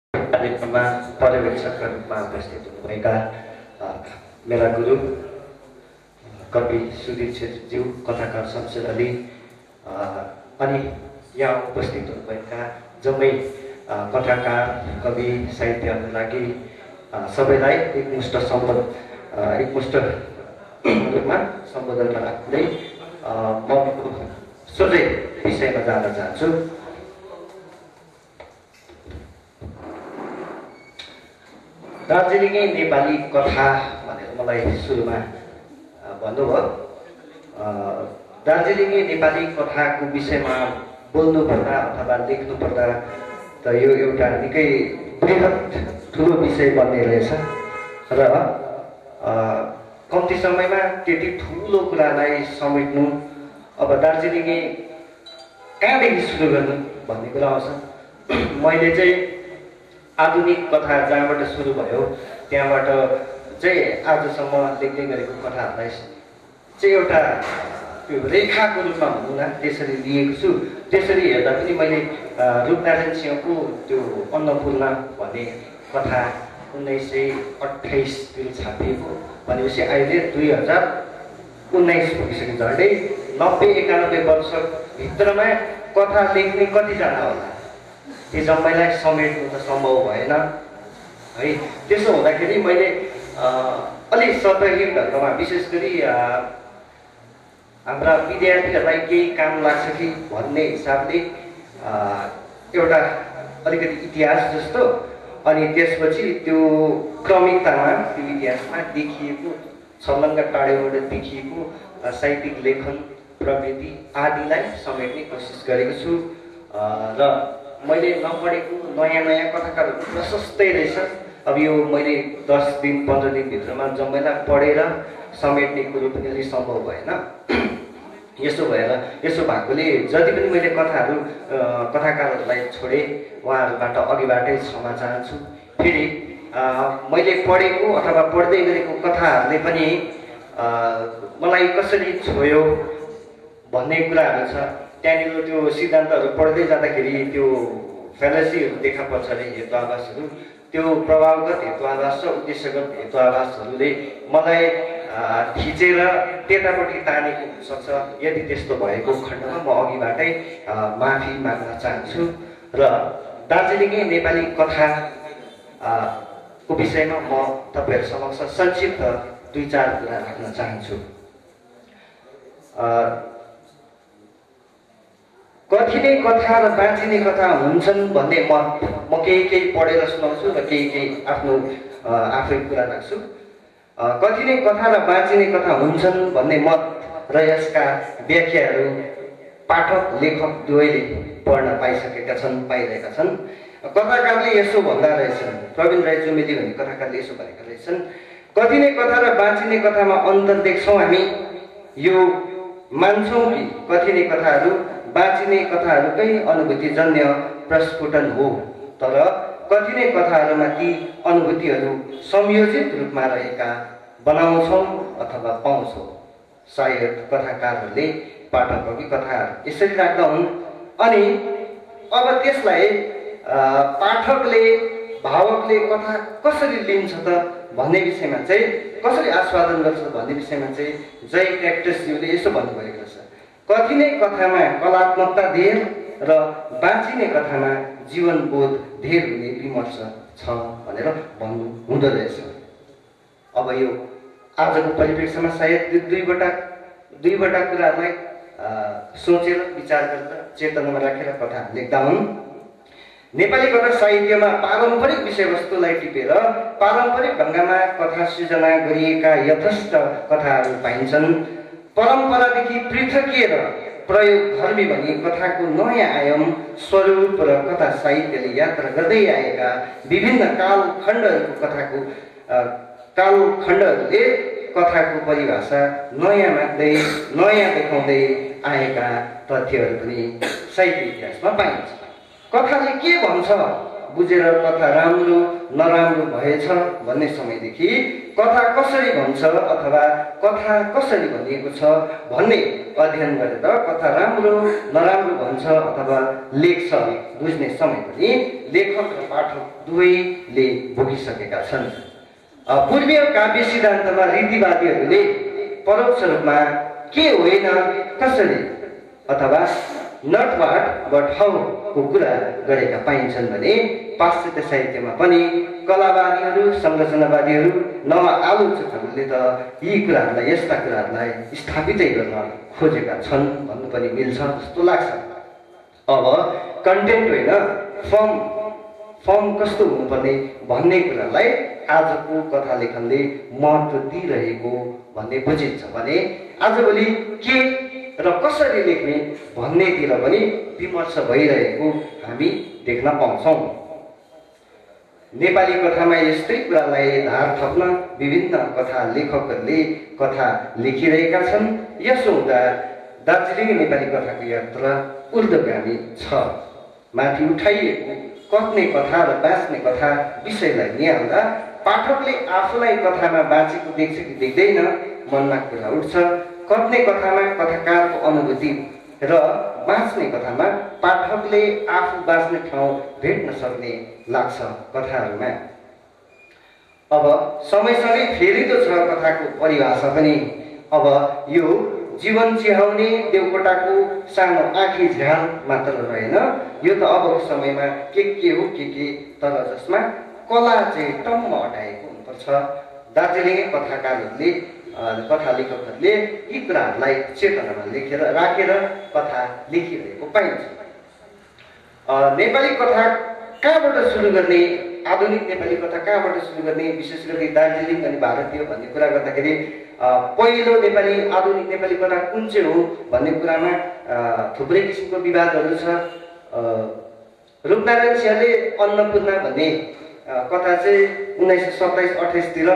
कार्यक्रममा पर्यवेक्षकका रूपमा उपस्थित हुनुभएका मेरा गुरु कवि सुधीर छेत्रीज्यू, कथाकार शमशेर अली, अनि यहाँ उपस्थित हुनुभएका जम्मै कथाकार, कवि, साहित्य अनुरागी सबैलाई एकमुष्ट रूपमा सम्बोधन राख्दै म सोझै विषयमा जान चाहन्छु। दार्जिलिङे नेपाली कथा भनेर मलाई सुरुमा भन्नुभयो। दार्जिलिङे नेपाली कथाको विषयमा बोल्नुपर्दा अथवा लेख्नुपर्दा त यो एउटा निकै बृहत ठुलो विषय बन्ने रहेछ र कम्ती समयमा त्यति ठुलो कुरालाई समेट्नु, अब दार्जिलिङे कहाँदेखि सुरु गर्नु भन्ने कुरा आउँछ। मैले चाहिँ आधुनिक कथा जहाँबाट सुरु भयो त्यहाँबाट चाहिँ आजसम्म लेख्दै गरेको कथाहरूलाई चाहिँ एउटा त्यो रेखाको रूपमा भनौँ न त्यसरी लिएको छु। त्यसरी हेर्दा पनि मैले रूपनारायण सिंहको त्यो अन्नपूर्ण भन्ने कथा 1928तिर छापिएको भनेपछि अहिले 2019 भइसक्यो। झन्डै 90-91 वर्षभित्रमा कथा लेख्ने कतिजना होला, त्यो जम्मैलाई समेट्नु त सम्भव भएन है। त्यसो हुँदाखेरि मैले अलिक सतही ढङ्गमा विशेष गरी हाम्रा विद्यार्थीहरूलाई केही काम लाग्छ कि भन्ने हिसाबले एउटा अलिकति इतिहास जस्तो, अनि त्यसपछि त्यो क्रमिकतामा त्यो इतिहासमा देखिएको छलङ्ग टाढेबाट देखिएको साहित्यिक लेखन प्रवृत्ति आदिलाई समेट्ने कोसिस गरेको छु। र मैले नपढेको नयाँ कथाकारहरू प्रशस्तै रहेछ। अब यो मैले 10 दिन 15 दिनभित्रमा जम्मैलाई पढेर समेट्ने कुरो पनि अलिक सम्भव भएन। यसो भएकोले जति पनि मैले कथाकारहरूलाई छोडेँ उहाँहरूबाट अघिबाटै क्षमा चाहन्छु। फेरि मैले पढेको अथवा पढ्दै गरेको कथाहरूले पनि मलाई कसरी छोयो भन्ने कुराहरू छ। त्यहाँनिर त्यो सिद्धान्तहरू पढ्दै जाँदाखेरि त्यो फ्यालेसीहरू देखा पर्छ अरे, हेतुआभासहरू, त्यो प्रभावगत हेतुआभास र उद्देश्यगत हेतुआभासहरूले मलाई थिचेर त्यतापट्टि तानेको हुनसक्छ। यदि त्यस्तो भएको खण्डमा म अघिबाटै माफी माग्न चाहन्छु र दार्जिलिङे नेपाली कथा को विषयमा म तपाईँहरू समक्ष संक्षिप्त 2-4 कुरा राख्न चाहन्छु। कथिने कथा र बाँचिने कथा हुन्छन् भन्ने म केही पढेर सुनाउँछु र केही आफ्नो आफै कुरा राख्छु। कथिने कथा र बाँचिने कथा हुन्छन् भन्ने मत र यसका व्याख्याहरू पाठक लेखक दुवैले पढ्न पाइरहेका छन्। कथाकारले यसो भन्दा रहेछन्, प्रवीण राई जुमेली भन्ने कथाकारले यसो भनेका रहेछन्, कथिने कथा र बाँचिने कथामा अन्तर देख्छौँ हामी। यो मान्छौँ कि कथिने कथाहरू बाँचिने कथाहरूकै अनुभूतिजन्य प्रस्फुटन हो, तर कथिने कथाहरूमा ती अनुभूतिहरू संयोजित रूपमा रहेका बनाउँछौँ अथवा पाउँछौँ। सायद कथाकारहरूले पाठकअघि कथाहरू यसरी राख्दा हुन्, अनि अब त्यसलाई पाठकले भावकले कथा कसरी लिन्छ त भन्ने विषयमा चाहिँ, कसरी आस्वादन गर्छ भन्ने विषयमा चाहिँ जय क्याक्टसज्यूले यसो भन्नुभएको छ, कथिने कथामा कलात्मकता धेर र बाँचिने कथामा जीवनबोध धेर हुने विमर्श छ भनेर भन्नु हुँदो रहेछ। अब यो आजको परिप्रेक्ष्यमा सायद दुईवटा कुराहरूलाई सोचेर विचार गरेर चेतनामा राखेर कथाहरू लेख्दा हुन्। नेपाली कथा साहित्यमा पारम्परिक विषयवस्तुलाई टिपेर पारम्परिक ढङ्गमा कथा सृजना गरिएका यथेष्ट कथाहरू पाइन्छन्। परम्परादेखि पृथकिएर प्रयोगधर्मी भनी कथाको नयाँ आयाम स्वरूप र कथा साहित्यले यात्रा गर्दै आएका विभिन्न कालखण्डहरूले कथाको परिभाषा नयाँ माग्दै नयाँ देखाउँदै आएका तथ्यहरू पनि साहित्य इतिहासमा पाइन्छ। कथाले के भन्छ बुझेर कथा राम्रो नराम्रो भएछ भन्ने समयदेखि कथा कसरी भन्छ अथवा कथा कसरी भनिएको छ भन्ने अध्ययन गरेर कथा राम्रो नराम्रो भन्छ अथवा लेख्छ बुझ्ने समय पनि लेखक र पाठक दुवैले भोगिसकेका छन्। पूर्वीय काव्य सिद्धान्तमा रीतिवादीहरूले परोक्ष रूपमा के होइन कसरी अथवा नट वाट बट हाउ को कुरा गरेका पाइन्छन् भने पाश्चात्य साहित्यमा पनि कलावादीहरू संरचनावादीहरू नवआलोचकहरूले त यी कुराहरूलाई यस्ता कुराहरूलाई स्थापितै गर्न खोजेका छन् भन्नु पनि मिल्छ जस्तो लाग्छ। अब कन्टेन्ट होइन फर्म कस्तो हुनुपर्ने भन्ने कुरालाई आजको कथा लेखनले महत्त्व दिइरहेको भन्ने बुझिन्छ भने आजभोलि के र कसरी लेख्ने भन्नेतिर पनि विमर्श भइरहेको हामी देख्न पाउँछौँ। नेपाली कथामा यस्तै कुरालाई धार थप्न विभिन्न कथा लेखकहरूले कथा लेखिरहेका छन्। यसो हुँदा दार्जिलिङ नेपाली कथाको यात्रा ऊर्ध्वगामी छ। माथि उठाइएको कथ्ने कथा र बाँच्ने कथा विषयलाई निहाल्दा पाठकले आफूलाई कथामा बाँचेको देख्छ कि देख्दैन मनमा कुरा उठ्छ। कथ्ने कथामा कथाकारको अनुभूति र बाँच्ने कथामा पाठकले आफू बाँच्ने ठाउँ भेट्न सक्ने लाग्छ कथाहरूमा। अब समयसँगै फेरिँदो छ कथाको परिभाषा पनि। अब यो जीवन चिहाउने देवकोटाको सानो आँखी झ्याल मात्र रहेन, यो त अबको समयमा के हो के तर जसमा कला चाहिँ टम्म अटाएको हुनुपर्छ। दार्जिलिङे कथाकारहरूले कथा लेखकहरूले यी कुराहरूलाई चेतनामा लेखेर राखेर कथा लेखिरहेको पाइन्छ। नेपाली कथा कहाँबाट सुरु गर्ने, आधुनिक नेपाली कथा कहाँबाट सुरु गर्ने, विशेष गरी दार्जिलिङ अनि भारतीय भन्ने कुरा गर्दाखेरि पहिलो नेपाली आधुनिक नेपाली कथा कुन चाहिँ हो भन्ने कुरामा थुप्रै किसिमको विवादहरू छ। रूपनारायण सिंहले अन्नपूर्ण भन्ने कथा चाहिँ 1927-28 तिर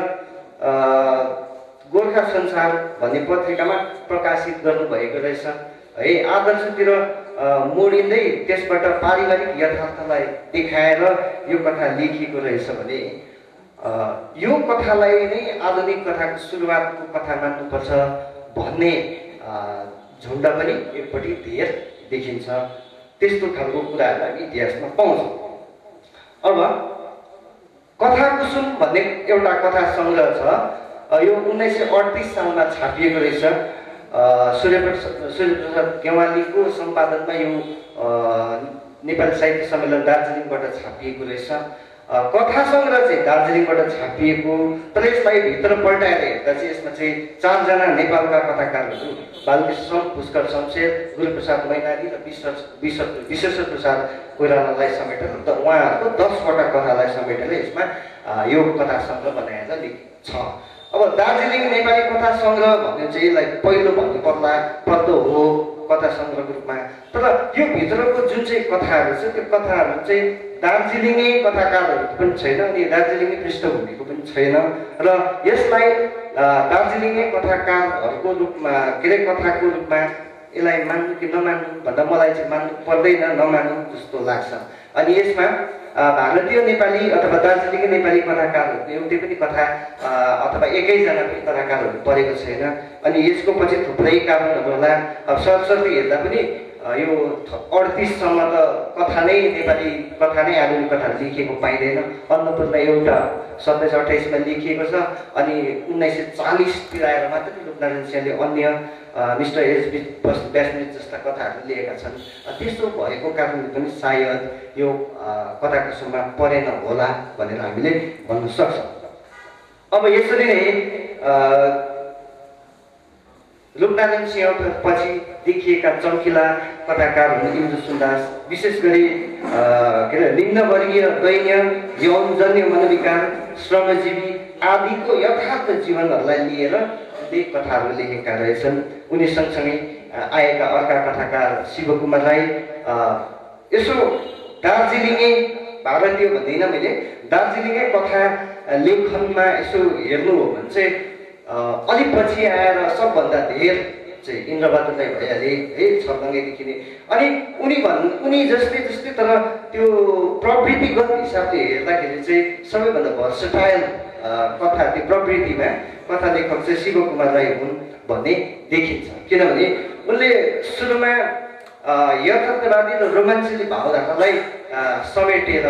गोर्खा संसार भन्ने पत्रिकामा प्रकाशित गर्नुभएको रहेछ है। आदर्शतिर मोडिँदै त्यसबाट पारिवारिक यथार्थलाई देखाएर यो कथा लेखिएको रहेछ भने यो कथालाई नै आधुनिक कथाको सुरुवातको कथा मान्नुपर्छ भन्ने झुन्ड पनि एकपट्टि धेर देखिन्छ। त्यस्तो खालको कुराहरू हामी इतिहासमा पाउँछौँ। अब कथा कुसुम भन्ने एउटा कथा सङ्ग्रह छ। यो 1938 सालमा छापिएको रहेछ। सूर्यप्रसाद गेवालीको सम्पादनमा यो नेपाली साहित्य सम्मेलन दार्जिलिङबाट छापिएको रहेछ। कथा सङ्ग्रह चाहिँ दार्जिलिङबाट छापिएको, तर यसलाई भित्र पल्टाएर हेर्दा चाहिँ यसमा चाहिँ 4 जना नेपालका कथाकारहरू बालकृष्ण पुष्कर शमशेर, गुरुप्रसाद मैनाली र विश्वेश्वर प्रसाद कोइरालालाई समेटेर उहाँहरूको 10 वटा कथालाई समेटेर यसमा यो कथा सङ्ग्रह बनाएर लेखिएको छ। अब दार्जिलिङ नेपाली कथा सङ्ग्रह भन्ने चाहिँ यसलाई पहिलो भन्नु पर्दो हो कथा सङ्ग्रहको रूपमा। तर यो भित्रको जुन चाहिँ कथाहरू छ त्यो कथाहरू चाहिँ दार्जिलिङे कथाकारहरूको पनि छैन अनि दार्जिलिङे पृष्ठभूमिको पनि छैन र यसलाई दार्जिलिङे कथाकारहरूको रूपमा के अरे कथाको रूपमा यसलाई मान्नु कि नमान्नु भन्दा मलाई चाहिँ मान्नु पर्दैन, नमान्नु जस्तो लाग्छ। अनि यसमा भारतीय नेपाली अथवा दार्जिलिङे नेपाली कथाकारहरूको एउटै पनि कथा अथवा एकैजना पनि कथाकारहरू परेको छैन। अनि यसको पछि थुप्रै कारणहरू होला। अब सरस्वती हेर्दा पनि यो 38 सम्म त कथा नै नेपाली कथा नै आधुनिक कथा लेखिएको पाइँदैन। अन्नपूर्ण एउटा 27-28 मा लेखिएको छ। अनि 1940 तिर आएर मात्रै रूपनारायण सिंहले अन्य मिस्टर एच.बी. व्यासनित जस्ता कथाहरू लेखेका छन्। त्यस्तो भएको कारणले पनि सायद यो कथा कुसुममा परेन होला भनेर हामीले भन्न सक्छौँ। अब यसरी नै रूपनारायण सिंह पछि देखिएका चम्किला कथाकार हुन् इन्द्र सुन्दास। विशेष गरी के अरे निम्नवर्गीय दैन्य यौनजन्य मनोविकार श्रमजीवी आदिको यथार्थ जीवनहरूलाई लिएर धेरै कथाहरू लेखेका रहेछन्। उनी सँगसँगै आएका अर्का कथाकार शिवकुमार राई। यसो दार्जिलिङे भारतीय भन्दिनँ मैले, दार्जिलिङे कथा लेखनमा यसो हेर्नु हो भने चाहिँ अलिक पछि आएर सबभन्दा धेर चाहिँ इन्द्रबहादुर राई भइहाले है, छर्दङ्गै देखिने। अनि उनी जस्तै तर त्यो प्रवृत्ति प्रवृत्तिगत हिसाबले हेर्दाखेरि चाहिँ सबैभन्दा भर्सटाइल कथा त्यो प्रवृत्तिमा कथा लेखक चाहिँ शिवकुमार राई हुन् भन्ने देखिन्छ। किनभने उनले सुरुमा यथार्थवादी र रोमाञ्चली भावधारालाई समेटेर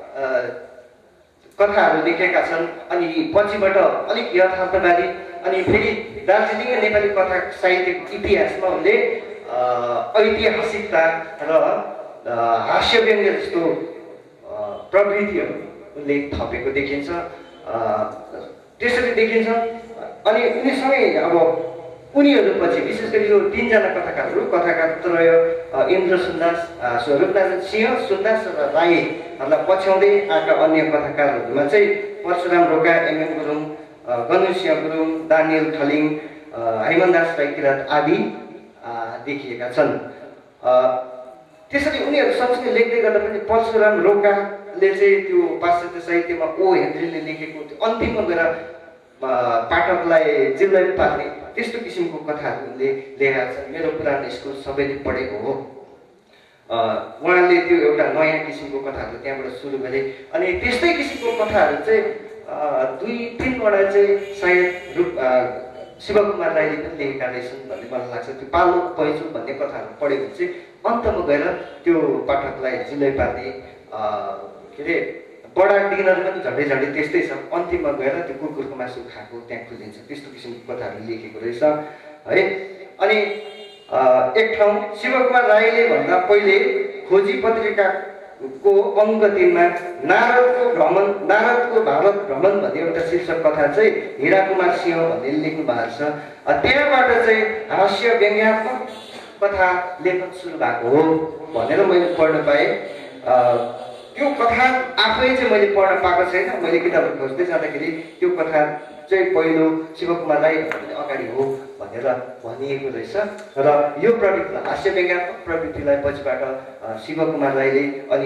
कथाहरू लेखेका छन्। अनि पछिबाट अलिक यथार्थवादी अनि फेरि दार्जिलिङ नेपाली कथा साहित्यको इतिहासमा उनले ऐतिहासिकता र हास्य व्यङ्ग्य जस्तो प्रवृत्तिहरू उनले थपेको देखिन्छ। त्यसरी देखिन्छ। अनि उनीसँगै अब उनीहरूपछि विशेष गरी यो तीनजना कथाकार त्रय इन्द्र सुन्दास, रूपनारायण सिंह, सुन्दास र राईहरूलाई पछ्याउँदै आएका अन्य कथाकारहरूमा चाहिँ परशुराम रोका, एमएम गुरुङ, गणेशसिंह गुरुङ, दानियल खलिङ, हेमनदास राई किराँत आदि देखिएका छन्। त्यसरी उनीहरू सँगसँगै लेख्दै गर्दा पनि परशुराम रोकाले चाहिँ त्यो पाश्चात्य साहित्यमा ओ हेनरीले लेखेको त्यो अन्तिममा गएर पाठकलाई जिल्लै पार्ने त्यस्तो किसिमको कथाहरू उनले लेखेका छन्। मेरो पुरानो स्कुल सबैले पढेको हो। उहाँले त्यो एउटा नयाँ किसिमको कथाहरू त्यहाँबाट सुरु गरे। अनि त्यस्तै किसिमको कथाहरू चाहिँ 2-3वटा चाहिँ सायद शिवकुमार राईले पनि लेखेका रहेछन् भन्ने मलाई लाग्छ। त्यो पालो पैँचो भन्ने कथाहरू पढ्यो भने चाहिँ अन्तमा गएर त्यो पाठकलाई जिल्लै पार्ने के अरे बडा डिनर पनि झन्डै त्यस्तै छ। अन्तिममा गएर त्यो कुकुरको मासु खाएको त्यहाँ खुलिन्छ। त्यस्तो किसिमको कथाहरू लेखेको रहेछ है। अनि एक ठाउँ शिवकुमार राईले भन्दा पहिले खोजी पत्रिकाको अङ्क 3मा नारदको भारत भ्रमण भन्ने एउटा शीर्षक कथा चाहिँ हिराकुमार सिंह भन्ने लेख्नु भएको छ। त्यहाँबाट चाहिँ हास्य व्यङ्ग्यात्मक कथा लेखन सुरु भएको हो भनेर मैले पढ्न पाएँ। त्यो कथा आफै चाहिँ मैले पढ्न पाएको छैन। मैले किताबहरू खोज्दै जाँदाखेरि त्यो कथा चाहिँ पहिलो शिवकुमार राई अगाडि हो भनेर भनिएको रहेछ। र यो प्रवृत्तिलाई हास्य व्यङ्ग्यात्मक प्रवृत्तिलाई पछिबाट शिवकुमार राईले अनि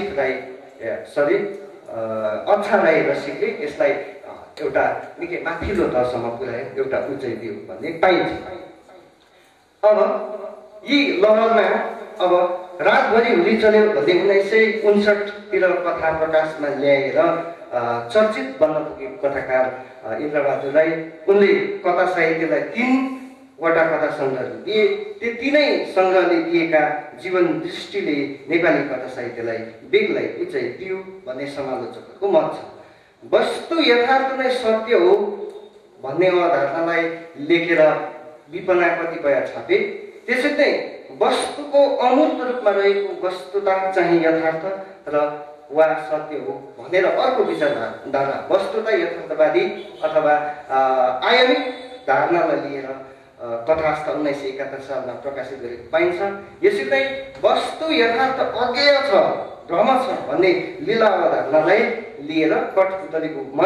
अच्छा राई रसिकले यसलाई एउटा निकै माथिल्लो तहसम्म पुर्यायो, एउटा उचाइ दियो भन्ने पाइन्छ। अब यी लहरमा अब रातभरि हुली चल्यो भन्ने 1959तिर कथा प्रकाशमा ल्याएर चर्चित बन्न पुगेको कथाकार इन्द्रबहादुर राई उनले कथा साहित्यलाई 3वटा कथा सङ्ग्रहहरू दिए। त्यो 3नै सङ्ग्रहले दिएका जीवन दृष्टिले नेपाली कथा साहित्यलाई बेग्लै उचाइ दियो भन्ने समालोचकहरूको मत छ। वस्तु यथार्थ नै सत्य हो भन्ने अवधारणालाई लेखेर विपना कतिपय छापे। त्यसरी नै वस्तुको अमूर्त रूपमा रहेको वस्तुता चाहिँ यथार्थ र वा सत्य हो भनेर अर्को विचारधारा वस्तुता यथार्थवादी अथवा आयामिक धारणालाई लिएर कथास्थ 1971 सालमा प्रकाशित गरेको पाइन्छ। यसरी नै वस्तु यथार्थ अज्ञेय छ, भ्रम छ भन्ने लीला अवधारणालाई लिएर कठपुतलीको मन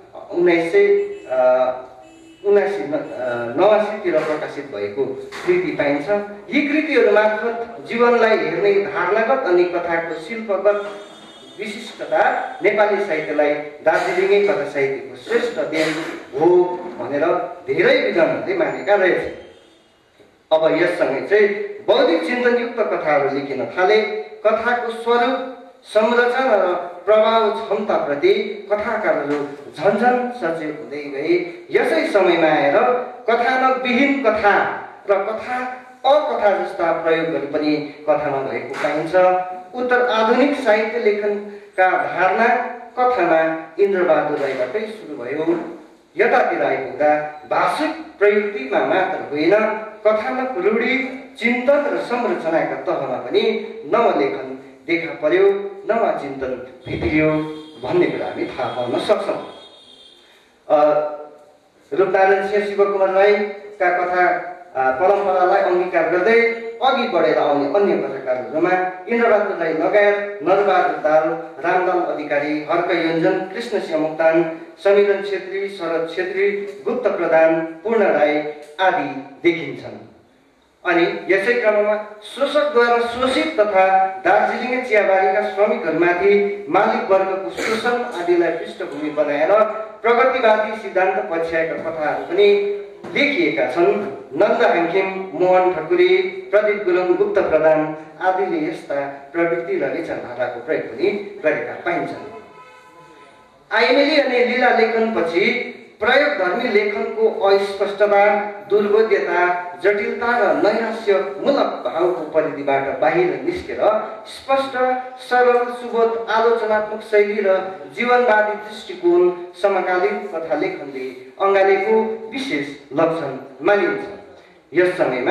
1979तिर प्रकाशित भएको कृति पाइन्छ। यी कृतिहरू मार्फत जीवनलाई हेर्ने धारणागत अनि कथाको शिल्पगत विशिष्टता नेपाली साहित्यलाई दार्जिलिङे कथा साहित्यको श्रेष्ठ देन हो भनेर धेरै विद्वानहरूले मानेका रहेछन्। अब यससँगै चाहिँ बौद्धिक चिन्तनयुक्त कथाहरू लेखिन थाले। कथाको स्वरूप, संरचना र प्रभाव क्षमताप्रति कथाकारहरू झन्झन सचेत हुँदै गए। यसै समयमा आएर कथानकविहीन कथा र अकथा जस्ता प्रयोगहरू पनि कथामा भएको पाइन्छ। उत्तर आधुनिक साहित्य लेखनका धारणा कथामा इन्द्रबहादुर राईबाटै सुरु भयो। यतातिर आइपुग्दा भाषिक प्रयुक्तिमा मात्र होइन, कथानक रूढी, चिन्तन र संरचनाका तहमा पनि नवलेखन देखा पर्यो, नवा चिन्तन भित्रियो भन्ने कुरा हामी थाहा पाउन सक्छौँ। रूपनारायण सिंह, शिवकुमार राईका कथा परम्परालाई अङ्गीकार गर्दै अघि बढेर आउने अन्य कथाकारहरूमा इन्द्रबहादुर राई लगायत नरबहादुर दाहाल, रामलाल अधिकारी, हर्क योन्जन, कृष्णसिंह मोक्तान, समीरन छेत्री, शरद छेत्री, गुप्त प्रधान, पूर्ण राई आदि देखिन्छन्। अनि यसै क्रममा शोषकद्वारा शोषित तथा दार्जिलिङे चियाबारीका श्रमिकहरूमाथि मालिक वर्गको शोषण आदिलाई पृष्ठभूमि बनाएर प्रगतिवादी सिद्धान्त पछ्याएका कथाहरू पनि लेखिएका छन्। नन्द हाङखिम, मोहन ठकुरी, प्रदीप गुरुङ, गुप्त प्रधान आदिले यस्ता प्रवृत्ति र विचारधाराको प्रयोग पनि गरेका पाइन्छन्। आइमेली अनि लीला लेखनपछि प्रयोगधर्मी लेखनको अस्पष्टता, दुर्बोध्यता, जटिलता र नैराश्यमूलक भावको परिधिबाट बाहिर निस्केर स्पष्ट, सरल, सुबोध आलोचनात्मक शैली र जीवनवादी दृष्टिकोण समकालीन कथा लेखनले अँगालेको विशेष लक्षण मानिन्छ। यस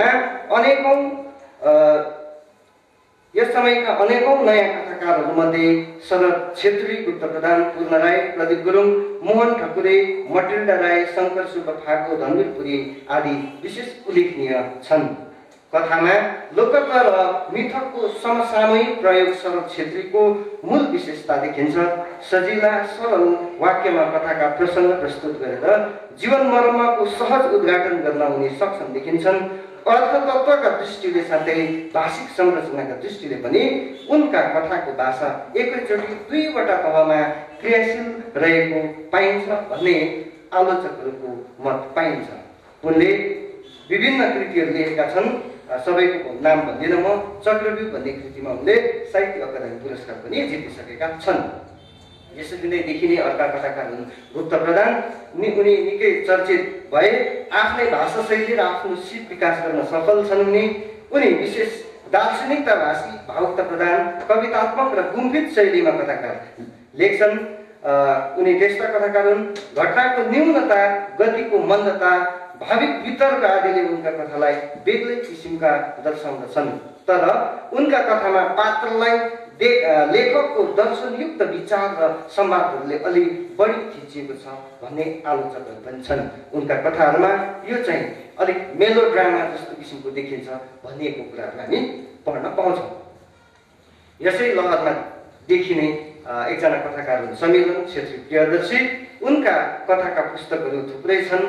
समयका अनेकौं नयाँ कथाकारहरूमध्ये शरद छेत्री, गुप्त प्रधान, पूर्ण राई, प्रदीप गुरुङ, मोहन ठकुरे, मटिल्डा राई, शङ्कर सुब्बा फाको, धनवीर पुरी आदि विशेष उल्लेखनीय छन्। कथामा लोकत्व र मिथकको समसामयिक प्रयोग शरद छेत्रीको मूल विशेषता देखिन्छ। सजिला सरल वाक्यमा कथाका प्रसङ्ग प्रस्तुत गरेर जीवन मर्मको सहज उद्घाटन गर्न उनी सक्षम देखिन्छन्। अर्थतत्त्वका दृष्टिले साथै भाषिक संरचनाका दृष्टिले पनि उनका कथाको भाषा एकैचोटि दुईवटा तहमा क्रियाशील रहेको पाइन्छ भन्ने आलोचकहरूको मत पाइन्छ। उनले विभिन्न कृतिहरू लेखेका छन्। सबैको नाम भन्दिनँ म। चक्रव्यूह भन्ने कृतिमा उनले साहित्य अकादमी पुरस्कार पनि जितिसकेका छन्। यसरी नै देखिने अर्का कथाकार हुन् गुप्त प्रधान। उनी निकै चर्चित भए। आफ्नै भाषा शैली र आफ्नो सिप विकास गर्न सफल छन्। उनी विशेष दार्शनिकताभाषी, भावुकता प्रधान, कवितात्मक र गुम्फित शैलीमा कथाकार लेख्छन्। उनी त्यस्ता कथाकार हुन् घटनाको न्यूनता, गतिको मन्दता, भाविक वितर्क आदिले उनका कथालाई बेग्लै किसिमका दर्शाउँदछन्। तर उनका कथामा पात्रलाई लेखकको दर्शनयुक्त विचार र संवादहरूले अलि बढी थिचिएको छ भन्ने आलोचकहरू पनि छन्। उनका कथाहरूमा यो चाहिँ अलिक मेलोड्रामा जस्तो किसिमको देखिन्छ भनिएको कुराहरू हामी पढ्न पाउँछौँ। यसै लहरमा देखिने एकजना कथाकार हुन् समिलन छेत्री प्रियदर्शी। उनका कथाका पुस्तकहरू थुप्रै छन्।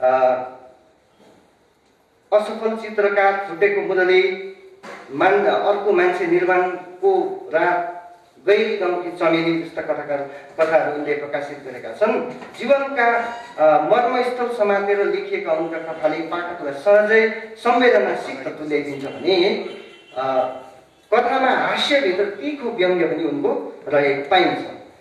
असफल चित्रकार, छुटेको मुरली, अर्को मान्छे निर्माणको रात, गैरी गाउँकी चमेली जस्ता कथाहरू उनले प्रकाशित गरेका छन्। जीवनका मर्मस्थल समातेर लेखिएका उनका कथाले पाठकलाई सहजै संवेदनासित तुल्याइदिन्छ भने कथामा हास्यभित्र तीखो व्यङ्ग्य पनि उनको रहेको पाइन्छ।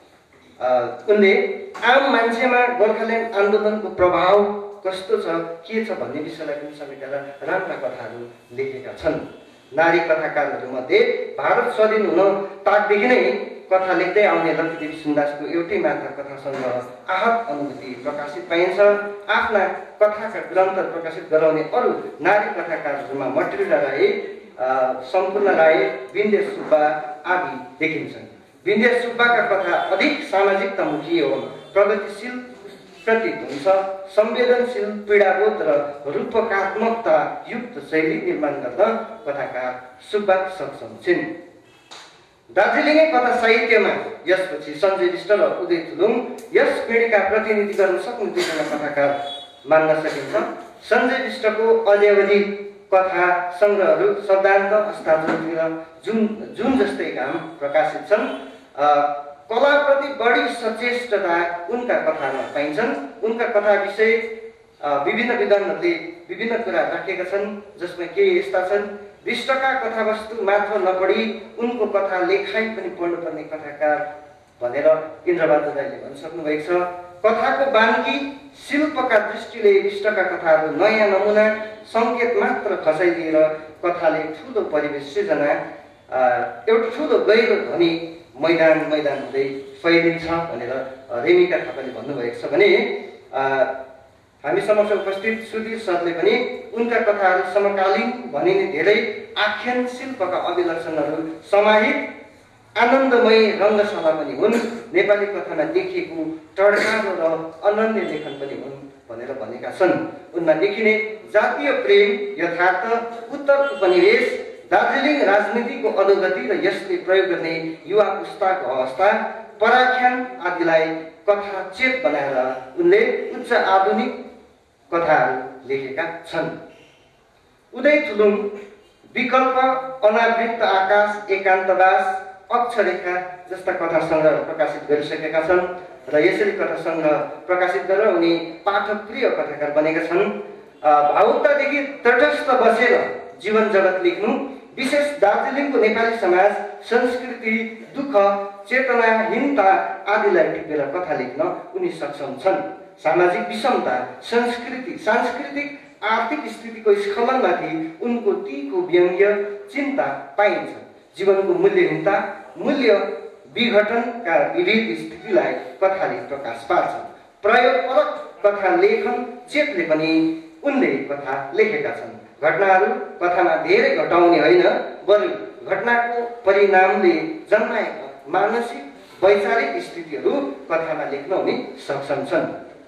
उनले आम मान्छेमा गोर्खाल्यान्ड आन्दोलनको प्रभाव कस्तो छ, के छ भन्ने विषयलाई पनि समेटेर राम्रा कथाहरू लेखेका छन्। नारी कथाकारहरूमध्ये भारत स्वाधीन हुन ताकदेखि नै कथा लेख्दै आउने लक्ष्मीदेवी सुन्दासको एउटै मात्र कथा सङ्ग्रह आहत अनुभूति प्रकाशित पाइन्छ। आफ्ना कथाका ग्रन्थ प्रकाशित गराउने अरू नारी कथाकारहरूमा मटिल्डा राई, सम्पूर्ण राई, बिन्दे सुब्बा आदि देखिन्छन्। बिन्दे सुब्बाका कथा अधिक सामाजिकतामुखी एवं प्रगतिशील प्रतीत हुन्छ। संवेदनशील, पीडाबोध र रूपकात्मकता युक्त शैली निर्माण गर्न कथाकार सुब्बा सक्षम छिन्। दार्जिलिङे कथा साहित्यमा यसपछि सञ्जय विष्ट र उदय थुलुङ यस पिँढीका प्रतिनिधि गर्न सक्ने दुईजना कथाकार मान्न सकिन्छ। सञ्जय विष्टको अल्यावधि कथा सङ्ग्रहहरू शब्दान्त, अस्ताचलती र जुन जस्तै काम प्रकाशित छन्। कलाप्रति बढी सचेष्टता उनका कथामा पाइन्छन्। उनका कथा विषय विभिन्न विद्वानहरूले विभिन्न कुरा राखेका छन्, जसमा केही यस्ता छन्। विष्टका कथावस्तु मात्र नपढी उनको कथा लेखाइ पनि पढ्नुपर्ने कथाकार भनेर इन्द्रबहादुर राईले भनिसक्नु भएको छ। कथाको बान्की शिल्पका दृष्टिले विष्टका कथाहरू नयाँ नमुना सङ्केत मात्र खसाइदिएर कथाले ठुलो परिवेश सृजना, एउटा ठुलो गहिरो ध्वनि मैदान हुँदै फैलिन्छ भनेर रेमिका थापाले भन्नुभएको छ भने हामी समक्ष उपस्थित सुधीर सरले पनि उनका कथाहरू समकालीन भनिने धेरै आख्यान शिल्पका अभिलक्षणहरू समाहित आनन्दमय रङ्गशाला पनि हुन्। नेपाली कथामा देखिएको टड्कारो र अनन्य लेखन पनि हुन् भनेर भनेका छन्। उनमा देखिने जातीय प्रेम, यथार्थ, उत्तर उपनिवेश, दार्जिलिङ राजनीतिको अधोगति र यसले प्रयोग गर्ने युवा पुस्ताको अवस्था, पराख्यान आदिलाई कथा चेत बनाएर उनले उच्च आधुनिक कथाहरू लेखेका छन्। उदय थुलुङ विकल्प, अनावृत आकाश, एकान्तवास, अक्षरेखा जस्ता कथा सङ्ग्रह प्रकाशित गरिसकेका छन् र यसरी कथा सङ्ग्रह प्रकाशित गरेर उनी पाठकप्रिय कथाकार बनेका छन्। भावुकतादेखि तटस्थ बसेर जीवन जगत लेख्नु, विशेष दार्जिलिङको नेपाली समाज, संस्कृति, दुःख, चेतनाहीनता आदिलाई टिपेर कथा लेख्न उनी सक्षम छन्। सामाजिक विषमता, सांस्कृतिक आर्थिक स्थितिको स्खलनमाथि उनको तीखो व्यङ्ग्य चिन्ता पाइन्छ। जीवनको मूल्यहीनता, मूल्य विघटनका विविध स्थितिलाई कथाले प्रकाश पार्छ। प्रयोगपरक कथा लेखन चेतले पनि उनले कथा लेखेका छन्। घटनाहरू कथामा धेरै घटाउने होइन, बरु घटनाको परिणामले जन्माएका मानसिक वैचारिक स्थितिहरू कथामा लेख्न उनी सक्षम छन्।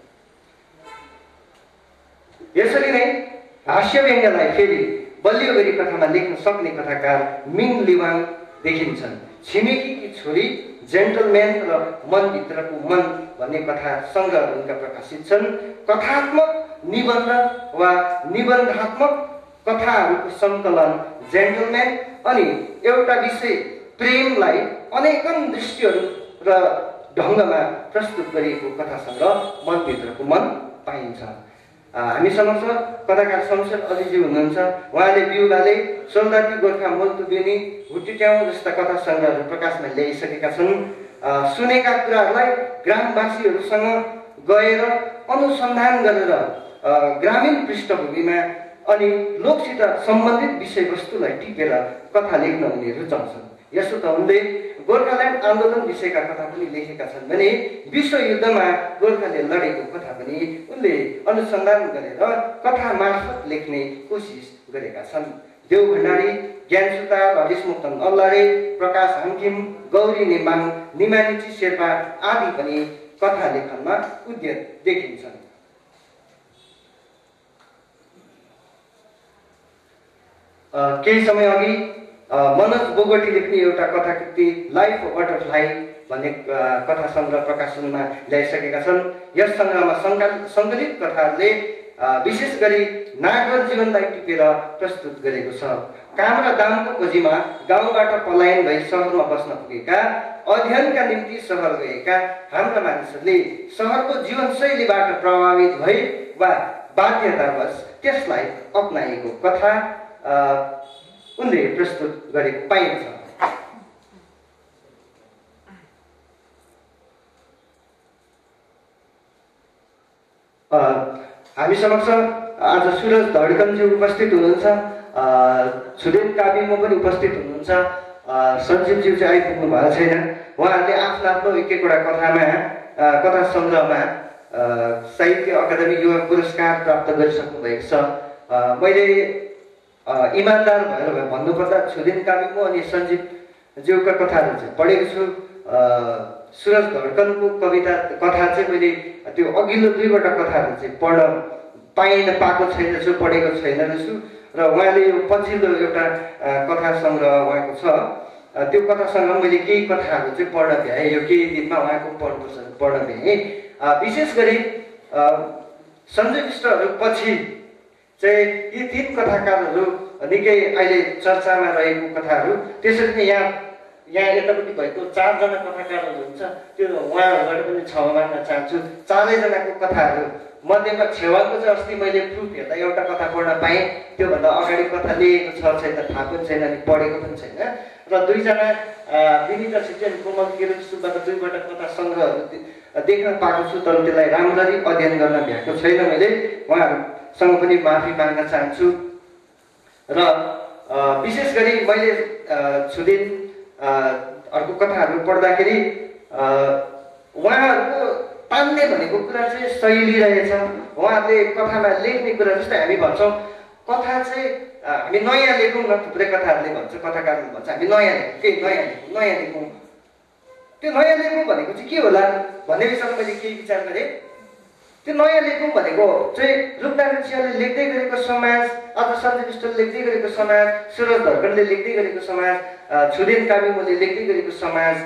यसरी नै हास्य व्यङ्ग्यलाई फेरि बलियो गरी कथामा लेख्न सक्ने कथाकार मिङ लिवाङ देखिन्छन्। छिमेकीकी छोरी, जेन्टलम्यान र मनभित्रको मन भन्ने कथा सङ्ग्रह उनका प्रकाशित छन्। कथात्मक निबन्ध वा निबन्धात्मक कथाहरूको सङ्कलन जेन्टलम्यान अनि एउटा विषय प्रेमलाई अनेकन दृश्यहरू र ढङ्गमा प्रस्तुत गरिएको कथा सङ्ग्रह मनभित्रको मन पाइन्छ। हामी समक्ष कथाकार शमशेर अलीजी हुनुहुन्छ। उहाँले बिउबाले, सोल्दाती गोर्खा मोल्तुबिनी, हुट्टिट्याउँ जस्ता कथा सङ्ग्रहहरू प्रकाशमा ल्याइसकेका छन्। सुनेका कुराहरूलाई ग्रामवासीहरूसँग गएर अनुसन्धान गरेर ग्रामीण पृष्ठभूमिमा अनि लोकसित सम्बन्धित विषयवस्तुलाई टिपेर कथा लेख्न उनी रुचाउँछन्। यसो त उनले गोर्खाल्यान्ड आन्दोलन विषयका कथा पनि लेखेका छन् भने विश्वयुद्धमा गोर्खाले लडेको कथा पनि उनले अनुसन्धान गरेर कथा मार्फत लेख्ने कोसिस गरेका छन्। देव भण्डारी, ज्ञानसुता, भविष्य मुक्तन अल्लारे, प्रकाश हाङखिम, गौरी नेमाङ, निमानिची शेर्पा आदि पनि कथा लेखनमा उद्यत देखिन्छन्। केही समय अघि मनोज बोगटी लेख्ने एउटा कथाकृति लाइफ अफ बटरफ्लाई भन्ने कथा सङ्ग्रह प्रकाशनमा ल्याइसकेका छन्। यस सङ्ग्रहमा सङ्कलित कथाहरूले विशेष गरी नागर जीवनलाई टिपेर प्रस्तुत गरेको छ। काम र दामको खोजीमा गाउँबाट पलायन भई सहरमा बस्न पुगेका, अध्ययनका निम्ति सहर गएका हाम्रा मानिसहरूले सहरको जीवनशैलीबाट प्रभावित भए वा बाध्यतावश त्यसलाई अपनाएको कथा उनले प्रस्तुत गरेको पाइन्छ। हामी समक्ष आज सुरज धडकनजी उपस्थित हुनुहुन्छ, छुदेन काबिमो पनि उपस्थित हुनुहुन्छ। सञ्जीवज्यू चाहिँ आइपुग्नु भएको छैन। उहाँहरूले आफ्नो आफ्नो एक एकवटा कथा सङ्ग्रहमा साहित्य अकादमी युवा पुरस्कार प्राप्त गरिसक्नु भएको छ। मैले इमान्दार भएर भन्नुपर्दा छुदेन काबिमो अनि सञ्जीवज्यूका कथाहरू चाहिँ पढेको छु। सुरज धडकनको कथा चाहिँ मैले त्यो अघिल्लो दुईवटा कथाहरू चाहिँ पाएको छैन रहेछु, पढेको छैन रहेछु। र उहाँले यो पछिल्लो एउटा कथा सङ्ग्रह उहाँको छ, त्यो कथा सङ्ग्रह मैले केही कथाहरू चाहिँ पढ्न भ्याएँ। यो केही दिनमा उहाँको पढ्न भ्याएँ। विशेष गरी सञ्जय विष्टहरू पछि चाहिँ यी तीन कथाकारहरू निकै अहिले चर्चामा रहेको कथाहरू। त्यसरी नै यहाँ यतापट्टि भएको चारजना कथाकारहरू हुन्छ, त्यो उहाँहरूबाट पनि क्षमा माग्न चाहन्छु। चारैजनाको कथाहरू मध्येमा छेवाको चाहिँ अस्ति मैले प्रुफ हेर्दा एउटा कथा पढ्न पाएँ। त्योभन्दा अगाडि कथा लिएको छ छैन थाहा पनि छैन अनि पढेको पनि छैन। र दुईजना विनिता छेत्री अनि कोमल किरण सुब्बाका दुईवटा कथा सङ्ग्रहहरू देख्न पाएको छु, तर त्यसलाई राम्ररी अध्ययन गर्न भ्याएको छैन मैले। उहाँहरूसँग पनि माफी माग्न चाहन्छु। र विशेष गरी मैले छुदेन अर्को कथाहरू पढ्दाखेरि उहाँहरूको तान्ने भनेको कुरा चाहिँ शैली रहेछ। उहाँहरूले कथामा लेख्ने कुरा जस्तै हामी भन्छौँ कथा चाहिँ हामी नयाँ लेखौँ न, थुप्रै कथाहरूले भन्छ, कथाकारले भन्छ हामी नयाँ लेखौँ। त्यो नयाँ लेखौँ भनेको चाहिँ के होला भन्ने विषयमा मैले केही विचार गरेँ। त्यो नयाँ लेखौँ भनेको चाहिँ रूपनारायण सिंहले लेख्दै गरेको समाज, अझ सञ्जय विष्टले लेख्दै गरेको समाज, सुरज धडकनले लेख्दै गरेको समाज, छुदेन काबिमोले लेख्दै गरेको समाज,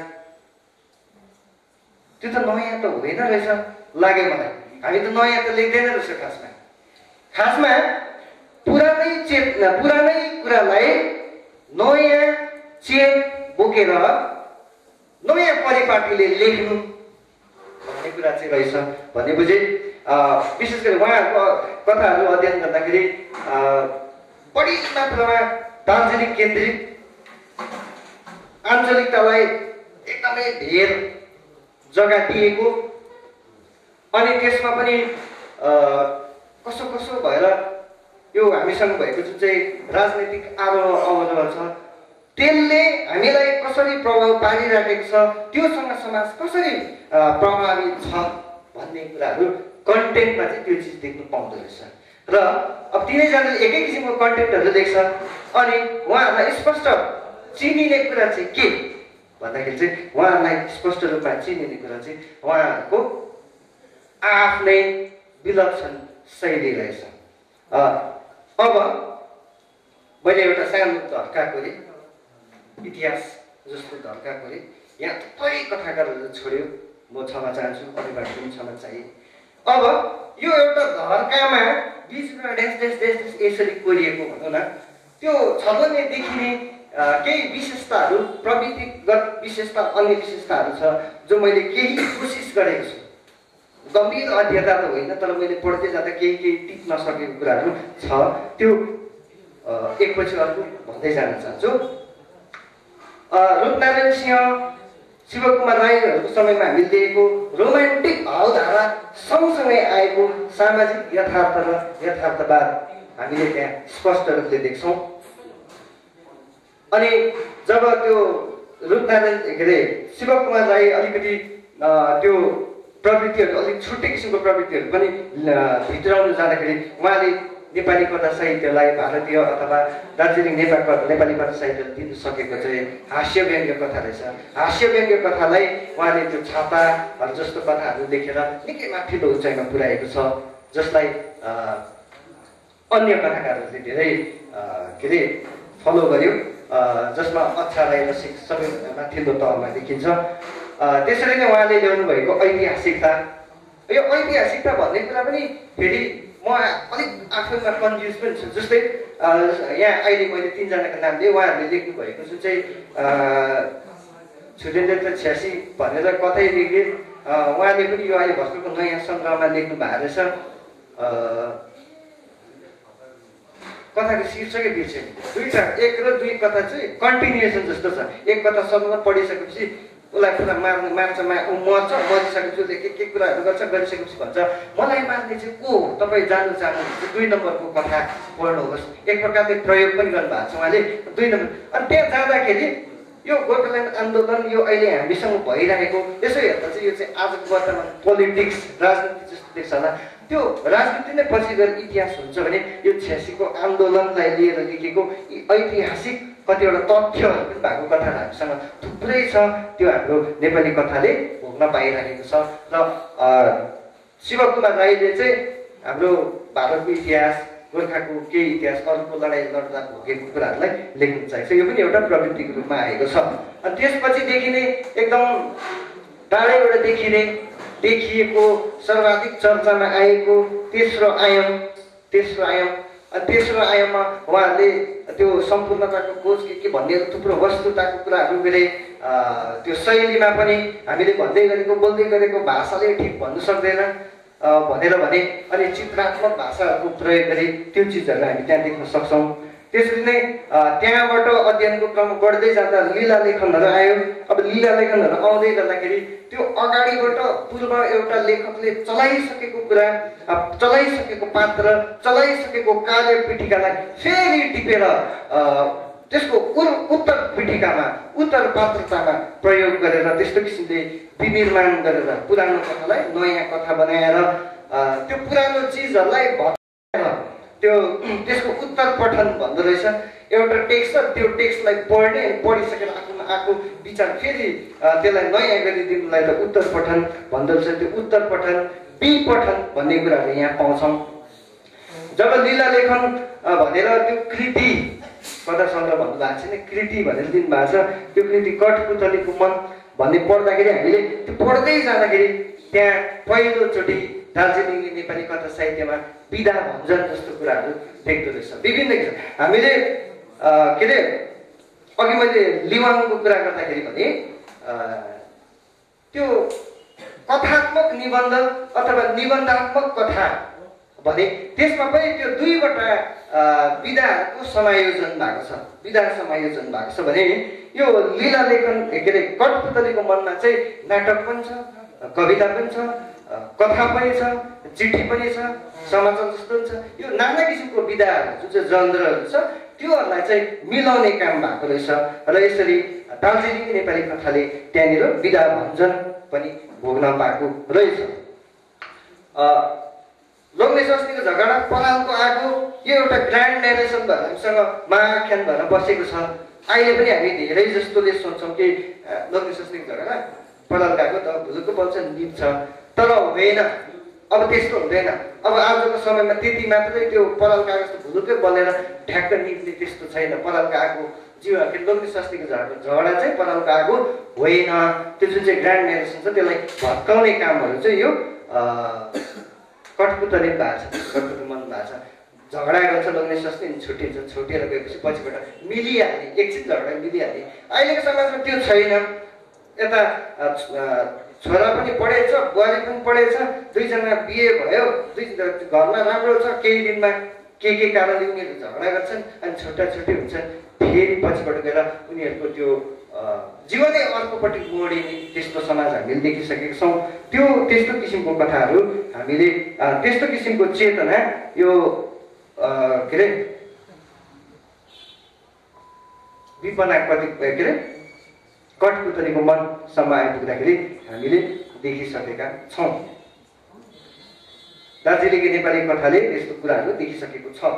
त्यो त नयाँ त हुँदैन रहेछ लाग्यो मलाई। हामी त नयाँ त लेख्दैन रहेछ। खासमा पुरानै कुरालाई नयाँ चेत बोकेर नयाँ परिपाटीले लेख्नु भन्ने कुरा चाहिँ रहेछ भन्ने बुझे। विशेष गरी उहाँहरूको कथाहरू अध्ययन गर्दाखेरि बढी मात्रामा दार्जिलिङ केन्द्रित आञ्चलिकतालाई एकदमै धेर जग्गा दिएको अनि त्यसमा पनि कसो कसो भएर यो हामीसँग भएको जुन चाहिँ राजनैतिक अवरोध छ त्यसले हामीलाई कसरी प्रभाव पारिराखेको छ, त्योसँग समाज कसरी प्रभावित छ भन्ने कुराहरू कन्टेन्टमा चाहिँ त्यो चिज देख्नु पाउँदो रहेछ। र अब तिनैजनाले एकै किसिमको कन्टेन्टहरू देख्छ अनि उहाँहरूलाई स्पष्ट चिनिने कुरा चाहिँ के भन्दाखेरि चाहिँ उहाँहरूलाई स्पष्ट रूपमा चिनिने कुरा चाहिँ उहाँहरूको आफ्नै विलक्षण शैली रहेछ। अब मैले एउटा सानो धर्काकोरी इतिहास जस्तो धर्काकोरी यहाँ थुप्रै कथाकारहरू छोड्यो, म क्षमा चाहन्छु, अरूबाट पनि क्षमा चाहिए। अब यो एउटा धर्कामा बिचमा ड्यास ड्यास ड्यास ड्यास यसरी कोरिएको भनौँ न, त्यो छलने देखिने केही विशेषताहरू, प्रवृत्तिगत विशेषता, अन्य विशेषताहरू छ जो मैले केही कोसिस गरेको छु। गम्भीर अध्ययता त होइन, तर मैले पढ्दै जाँदा केही केही टिप्न सकेको कुराहरू छ, त्यो एकपछि अर्को भन्दै जान चाहन्छु। रूपनारायण सिंह, शिवकुमार राईहरूको समयमा हामीले देखेको रोमान्टिक भावधारा सँगसँगै आएको सामाजिक यथार्थ र यथार्थवाद हामीले त्यहाँ स्पष्ट रूपले देख्छौँ। अनि जब त्यो रूपनारायण के अरे शिवकुमार राई अलिकति त्यो प्रवृत्तिहरू अलिक छुट्टै किसिमको प्रवृत्तिहरू पनि भित्राउनु जाँदाखेरि उहाँले नेपाली कथा साहित्यलाई भारतीय अथवा दार्जिलिङ नेपाली कथा साहित्य दिन सकेको चाहिँ हास्य व्यङ्ग्य कथा रहेछ। हास्य व्यङ्ग्य कथालाई उहाँले त्यो छाताहरू जस्तो कथाहरू लेखेर निकै माथिल्लो उचाइमा पुर्याएको छ, जसलाई अन्य कथाकारहरूले धेरै के अरे फलो गर्यो, जसमा अच्छा राई र सबैभन्दा माथिल्लो तहमा देखिन्छ। त्यसरी नै उहाँले ल्याउनु भएको ऐतिहासिकता, यो ऐतिहासिकता भन्ने कुरा पनि फेरि म अलिक आफैमा कन्फ्युज पनि छु। जस्तै यहाँ अहिले मैले तिनजनाको नाम दिएँ, उहाँहरूले लेख्नु भएको जुन चाहिँ छुटेन्द्र 86 भनेर कतै लेखे, उहाँले पनि यो अहिले भर्खरको नयाँ सङ्ग्रहमा लेख्नु भएको रहेछ। कथाको शीर्षकै बिर्सेँ, दुईवटा, एक र दुई कथा चाहिँ कन्टिन्युएसन जस्तो छ। एक कथा सबै पढिसकेपछि उसलाई पुरा मार्छ, ऊ मर्छ, मरिसकेपछि उसले के कुराहरू गर्छ, गरिसकेपछि भन्छ मलाई मार्ने चाहिँ को हो, तपाईँ जान्नु चाहनुहुन्छ 2 नम्बरको कथा पढ्नुहोस्। एक प्रकारले प्रयोग पनि गर्नुभएको छ उहाँले 2 नम्बर। अनि त्यहाँ जाँदाखेरि यो गोर्खाल्यान्ड आन्दोलन यो अहिले हामीसँग भइरहेको, यसो हेर्दा चाहिँ यो चाहिँ आजको वर्तमान पोलिटिक्स राजनीति जस्तो देख्छ होला। त्यो राजनीति नै पछि गएर इतिहास हुन्छ भने यो 86 को आन्दोलनलाई लिएर लेखेको ऐतिहासिक कतिवटा तथ्यहरू पनि भएको कथाहरू हामीसँग थुप्रै छ, त्यो हाम्रो नेपाली कथाले भोग्न पाइरहेको छ। र शिवकुमार राईले चाहिँ हाम्रो भारतको इतिहास, गोर्खाको केही इतिहास, अरूको लडाइँ लड्दा भोगेको कुराहरूलाई लेख्नु चाहेको छ। यो पनि एउटा प्रवृत्तिको रूपमा आएको छ। अनि त्यसपछि देखिने एकदम टाढैबाट देखिएको सर्वाधिक चर्चामा आएको तेस्रो आयाममा उहाँहरूले त्यो सम्पूर्णताको खोज के भन्नेहरू थुप्रो वस्तुताको कुराहरू गरे। त्यो शैलीमा पनि हामीले बोल्दै गरेको भाषाले ठिक भन्नु सक्दैन भनेर भने, अनि चित्रात्मक भाषाहरूको प्रयोग गरी त्यो चिजहरू हामी त्यहाँ देख्न सक्छौँ। त्यसरी नै त्यहाँबाट अध्ययनको क्रम बढ्दै जाँदा लीला लेखनहरू आयो। अब लीला लेखनहरू आउँदै गर्दाखेरि त्यो अगाडिबाट पूर्व एउटा लेखकले चलाइसकेको कुरा, चलाइसकेको पात्र, चलाइसकेको कार्य पीठिकालाई फेरि टिपेर त्यसको उत्तर पीठिकामा, उत्तर पात्रतामा प्रयोग गरेर त्यस्तो किसिमले विनिर्माण गरेर पुरानो कथालाई नयाँ कथा बनाएर त्यो पुरानो चिजहरूलाई त्यसको उत्तर पठन भन्दो रहेछ। एउटा टेक्स्ट छ, त्यो टेक्स्टलाई पढ्ने, पढिसकेर आफूमा आएको विचार फेरि त्यसलाई नयाँ गरिदिनुलाई त उत्तर पठन भन्दो रहेछ। त्यो उत्तर पठन, विपठन भन्ने कुराहरू यहाँ पाउँछौँ। जब लीला लेखन भनेर त्यो कृति कथा सङ्ग्रह भन्नुभएको छैन, कृति भनेर दिनुभएको छ। त्यो कृति कठपुतलीको मन भन्ने पढ्दाखेरि हामीले त्यो पढ्दै जाँदाखेरि त्यहाँ पहिलोचोटि दार्जिलिङे नेपाली कथा साहित्यमा विधा भञ्जन जस्तो कुराहरू देख्दो रहेछ। विभिन्न किसिम हामीले के अरे अघि मैले लिवाङको कुरा गर्दाखेरि भने त्यो कथात्मक निबन्ध अथवा निबन्धात्मक कथा भने त्यसमा पनि त्यो दुईवटा विधाहरूको समायोजन भएको छ, विधा समायोजन भएको छ भने यो लीला लेखन के अरे कठपुतलीको मनमा चाहिँ नाटक पनि छ, कविता पनि छ, कथा पनि छ, चिठी पनि छ, समाचार जस्तो पनि छ। यो नाना किसिमको विधाहरू जुन चाहिँ जन्द्रहरू छ त्योहरूलाई चाहिँ मिलाउने काम भएको रहेछ र यसरी दार्जिलिङ नेपाली कथाले त्यहाँनिर विधा भञ्जन पनि भोग्न पाएको रहेछ। लोग्ने स्वास्नीको झगडा, परालको आगो, यो एउटा ग्रान्ड नेरेसन भएर हामीसँग महाख्यान भएर बसेको छ। अहिले पनि हामी धेरै जस्तोले सोच्छौँ कि लोग्ने स्वास्नीको झगडा, परालको आगो त भुलुक्क बल्छ निप्छ, तर होइन, अब त्यस्तो हुँदैन। अब आजको समयमा त्यति मात्रै त्यो पराल कागज त भुलुक्कै बलेर ढ्याक्क निप्ने त्यस्तो छैन। परालको आगो लोग्ने स्वास्नीको झगडा चाहिँ परालको आगो होइन। त्यो जुन चाहिँ ग्रान्ड नेरेसन छ त्यसलाई भत्काउने कामहरू चाहिँ यो कठपुतली भएको छ, कठपुतली मन भएको छ। झगडा गर्छ लोग्ने स्वास्नी, छुट्टिन्छ, छुट्टिएर गएपछि पछिबाट मिलिहाल्ने, एकछिन झगडा मिलिहाल्ने। अहिलेको समाजमा त्यो छैन। यता छोरा पनि पढेछ, बुहारी पनि पढेछ, दुईजना बिहे भयो, दुई घरमा राम्रो छ, केही दिनमा के कारणले उनीहरू झगडा गर्छन् अनि छुट्टी हुन्छन्। फेरि पछिबाट गएर उनीहरूको त्यो जीवनै अर्कोपट्टि मोडिने त्यस्तो समाज हामीले देखिसकेका छौँ। त्यस्तो किसिमको कथाहरू हामीले, त्यस्तो किसिमको चेतना यो के अरे विपना के अरे कठपुतलीको मनसम्म आइपुग्दाखेरि हामीले देखिसकेका छौँ। दार्जिलिङे नेपाली कथाले यस्तो कुराहरू देखिसकेको छ।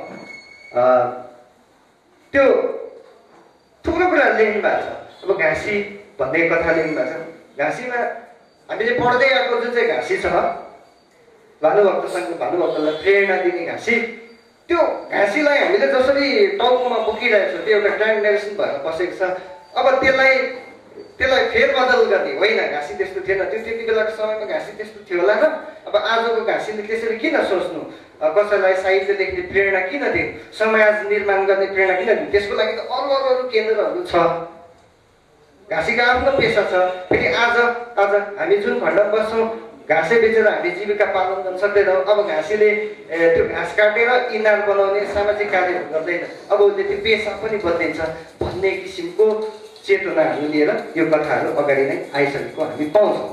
त्यो थुप्रो कुराहरू लेख्नु भएको छ। अब घाँसी भन्ने कथा लेख्नु भएको छ। घाँसीमा हामीले पढ्दै आएको जुन चाहिँ घाँसी छ, भानुभक्तलाई प्रेरणा दिने घाँसी, त्यो घाँसीलाई हामीले जसरी टाउकोमा बोकिरहेको छ त्यो एउटा ग्रान्ड नेरेसन भएर बसेको छ। अब त्यसलाई फेरबदल गर्ने होइन, घाँसी त्यस्तो थिएन, त्यो त्यति बेलाको समयमा घाँसी त्यस्तो थियो होला र अब आजको घाँसीले त्यसरी किन सोच्नु, कसैलाई साहित्य लेख्ने प्रेरणा किन दिनु, समाज निर्माण गर्ने प्रेरणा किन दिनु, त्यसको लागि त अरू केन्द्रहरू छ। घाँसीको आफ्नो पेसा छ। फेरि आज हामी जुन खण्डमा बस्छौँ, घाँसै बेचेर हामी जीविका पालन गर्न सक्दैनौँ। अब घाँसीले त्यो घाँस काटेर इनार बनाउने सामाजिक कार्यहरू गर्दैन, अब उसले त्यो पेसा पनि बदलिन्छ भन्ने किसिमको चेतनाहरू लिएर यो कथाहरू अगाडि नै आइसकेको हामी पाउँछौँ।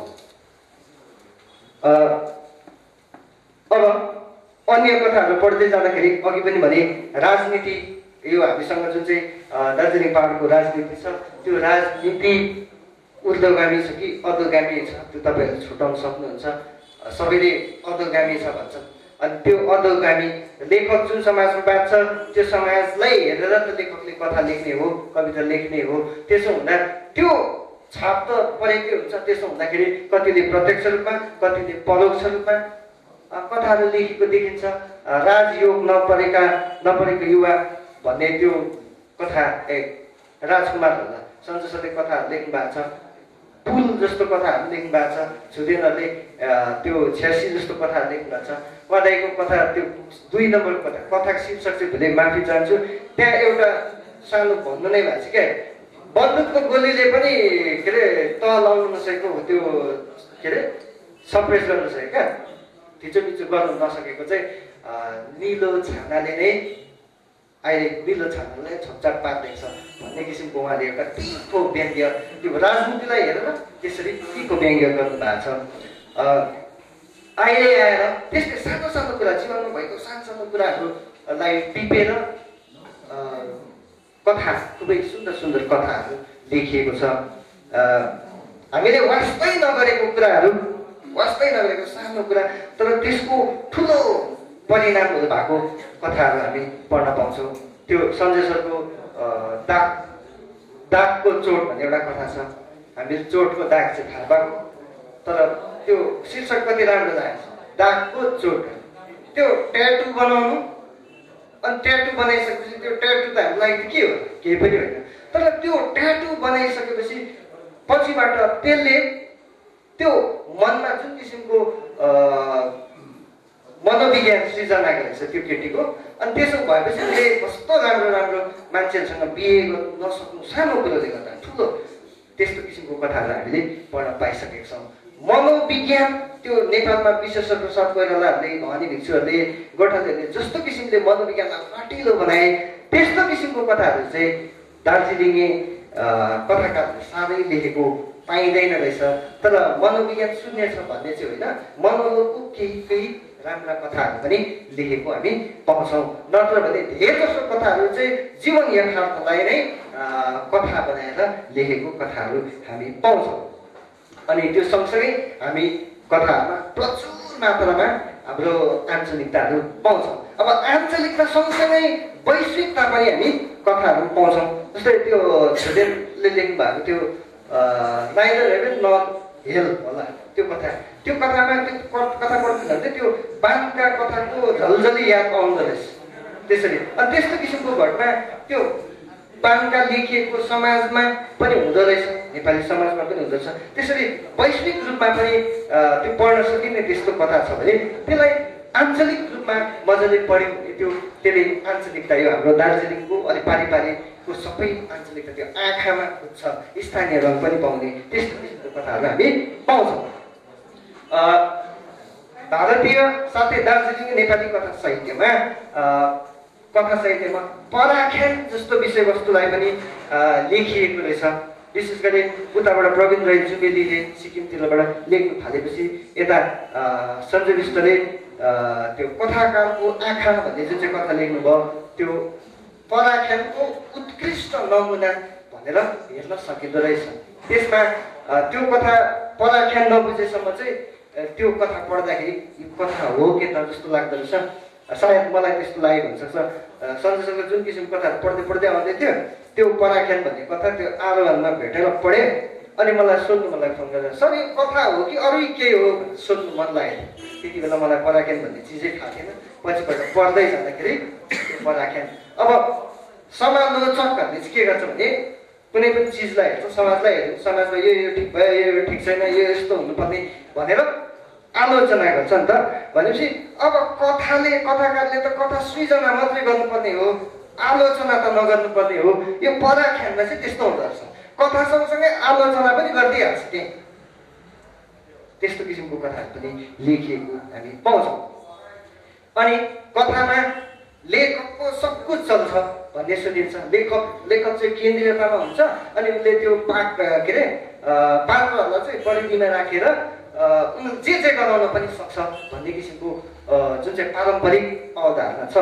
अब अन्य कथाहरू पढ्दै जाँदाखेरि अघि पनि भने राजनीति, यो हामीसँग जुन चाहिँ दार्जिलिङ पहाडको राजनीति छ, त्यो राजनीति ऊर्ध्वगामी छ कि अधोगामी छ त्यो तपाईँहरूले छुटाउन सक्नुहुन्छ। सबैले अधोगामी छ भन्छन्, अनि त्यो अधोगामी लेखक जुन समाजमा बाँच्छ त्यो समाजलाई हेरेर त लेखकले कथा लेख्ने हो, कविता लेख्ने हो। त्यसो हुँदा त्यो छाप त परेकै हुन्छ। त्यसो हुँदाखेरि कतिले प्रत्यक्ष रूपमा, कतिले परोक्ष रूपमा कथाहरू लेखेको देखिन्छ। राजयोग नपरेको युवा भन्ने त्यो कथा राजकुमार होला सञ्जय सरले कथाहरू लेख्नु भएको छ। पुल जस्तो कथाहरू लेख्नु भएको छ। छुदेनले त्यो 86 जस्तो कथाहरू लेख्नु भएको छ। पढाइको कथा त्यो 2 नम्बरको कथाको शीर्षक चाहिँ भुले माफी चाहन्छु। त्यहाँ एउटा सानो भन्नु नै भएको छ क्या, बन्दुकको गोलीले पनि के अरे त लाउनु नसकेको त्यो के अरे सप्रेस गर्नु नसकेको क्या, थिचोमिचो गर्नु नसकेको चाहिँ निलो छानाले नै अहिले निलो छानालाई छोपछाप पार्दैछ भन्ने किसिमको उहाँले एउटा तीखो व्यङ्ग्य, त्यो राजनीतिलाई हेरेर त्यसरी तीखो व्यङ्ग्य गर्नु भएको छ। अहिले आएर त्यस्तै सानो कुरा, जीवनमा भएको सानो कुराहरूलाई टिपेर कथा, खुबै सुन्दर कथाहरू लेखिएको छ। हामीले वास्तै नगरेको कुराहरू, वास्तै नगरेको सानो कुरा तर त्यसको ठुलो परिणामहरू भएको कथाहरू हामी पढ्न पाउँछौँ। त्यो सञ्जय सरको दागको चोट भन्ने एउटा कथा छ। हामीले चोटको दाग चाहिँ थाहा पाएको, तर त्यो शीर्षक कति राम्रो लागेको छ, दागको चोट। त्यो ट्याटु बनाउनु, अनि ट्याटु बनाइसकेपछि त्यो ट्याटु त हाम्रो लागि के हो, केही पनि होइन। तर त्यो ट्याटु बनाइसकेपछि पछिबाट त्यसले त्यो मनमा जुन किसिमको मनोविज्ञान सृजना गरेको छ त्यो केटीको, अनि त्यसो भएपछि उसले कस्तो राम्रो मान्छेहरूसँग बिहे गर्नु नसक्नु सानो कुरोले गर्दा ठुलो त्यस्तो किसिमको कथाहरू हामीले पढ्न पाइसकेका छौँ। मनोविज्ञान त्यो नेपालमा विशेषज्ञ सब कोइरालाहरूले धनी भिक्षुहरूले गोर्खालीहरूले जस्तो किसिमले मनोविज्ञानलाई फाटिलो बनाए त्यस्तो किसिमको कथाहरू चाहिँ दार्जिलिङे कथाकारहरूले साह्रै लेखेको पाइँदैन रहेछ। तर मनोविज्ञान शून्य छ भन्ने चाहिँ होइन, मनोलोकको केही राम्रा कथाहरू पनि लेखेको हामी पाउँछौँ। नत्र भने धेरै जसो कथाहरू चाहिँ जीवन यथार्थलाई नै कथा बनाएर लेखेको कथाहरू हामी पाउँछौँ। अनि त्यो सँगसँगै हामी कथाहरूमा प्रचुर मात्रामा हाम्रो आञ्चलिकताहरू पाउँछौँ। अब आञ्चलिकता सँगसँगै वैश्विकता पनि हामी कथाहरू पाउँछौँ। जस्तै त्यो छुदेनले लेख्नु भएको त्यो नाइदर हेभन नट हेल होला त्यो कथामा त्यो कथा पढ्नु भने त्यो बाणका कथाको झलझली याद आउँदो रहेछ। त्यसरी अनि त्यस्तो किसिमको घटना त्यो बाणका लेखिएको समाजमा पनि हुँदो रहेछ, नेपाली समाजमा पनि हुँदो रहेछ। त्यसरी वैश्विक रूपमा पनि त्यो पढ्न सकिने त्यस्तो कथा छ भने त्यसलाई आञ्चलिक रूपमा मजाले पढ्यौँ त्यो त्यसले आञ्चलिकता यो हाम्रो दार्जिलिङको अनि पारिपारिकको सबै आञ्चलिकता त्यो आँखामा खुज्छ, स्थानीय रङ पनि पाउने त्यस्तो किसिमको कथाहरू हामी पाउँछौँ। भारतीय साथै दार्जिलिङ नेपाली कथा साहित्यमा पराख्यान जस्तो विषयवस्तुलाई पनि लेखिएको रहेछ। विशेष गरी उताबाट प्रवीण राई जुमेलीले सिक्किमतिरबाट लेख्नु थालेपछि यता सञ्जय विष्टले त्यो कथाकारको आँखा भन्ने जुन चाहिँ कथा लेख्नुभयो त्यो पराख्यानको उत्कृष्ट नमुना भनेर हेर्न सकिँदो रहेछ। त्यसमा त्यो कथा पराख्यान नबुझेसम्म चाहिँ त्यो कथा पढ्दाखेरि यो कथा हो के त जस्तो लाग्दो रहेछ। सायद मलाई त्यस्तो लागेको हुनसक्छ। सञ्जयसँग जुन किसिमको कथाहरू पढ्दै आउँदै थियो त्यो पराख्यान भन्ने कथा त्यो आरोहणमा भेटेर पढेँ। अनि मलाई सोध्नु मलाई फोन गरेर सर यो कथा हो कि अरू केही हो भनेर सोध्नु मन लाग्यो। त्यति बेला मलाई पराख्यान भन्ने चिजै थाहा थिएन। पछिपल्ट पढ्दै जाँदाखेरि त्यो पराख्यान अब समालोचकहरूले चाहिँ के गर्छ भने कुनै पनि चिजलाई हेर्छ, समाजलाई हेर्छ, समाजमा यो ठिक भयो, यो ठिक छैन, यो यस्तो हुनुपर्ने भनेर आलोचना गर्छ नि त। भनेपछि अब कथाकारले त कथा सृजना मात्रै गर्नुपर्ने हो, आलोचना त नगर्नुपर्ने हो। यो पराख्यानमा चाहिँ त्यस्तो हुँदो रहेछ, कथा सँगसँगै आलोचना पनि गरिदिइहाल्छ। त्यस्तो किसिमको कथाहरू पनि लेखिएको हामी पाउँछौँ। अनि कथामा लेखकको सब कुछ चल्छ भन्ने सुनिन्छ। लेखक चाहिँ केन्द्रीयतामा हुन्छ अनि उसले त्यो पात्रहरूलाई चाहिँ परिधिमा राखेर जे गराउन पनि सक्छ भन्ने किसिमको जुन चाहिँ पारम्परिक अवधारणा छ।